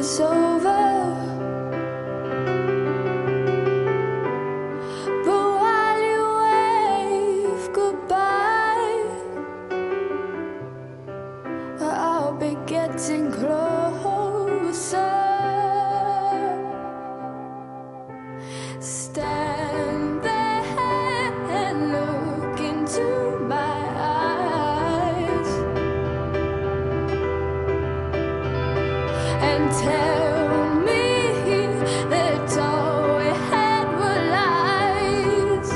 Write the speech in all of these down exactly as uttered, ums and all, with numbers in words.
it's over. But while you wave goodbye, I'll be getting closer. Stand there and look into my eyes and tell me that all we had were lies.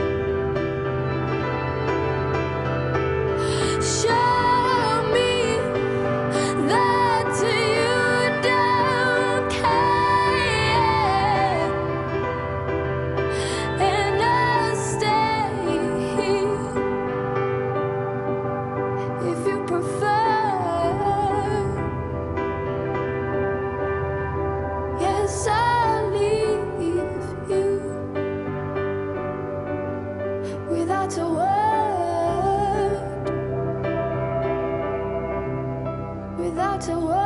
Show me that you don't care, and I'll stay here if you prefer. Yes, I'll leave you without a word, without a word.